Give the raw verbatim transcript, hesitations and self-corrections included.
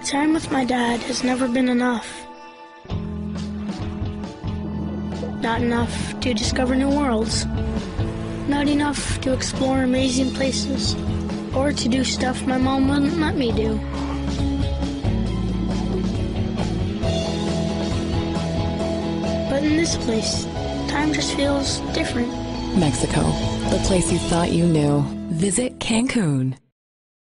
Time with my dad has never been enough. Not enough to discover new worlds. Not enough to explore amazing places or to do stuff my mom wouldn't let me do. But in this place, time just feels different. Mexico, the place you thought you knew. Visit Cancun.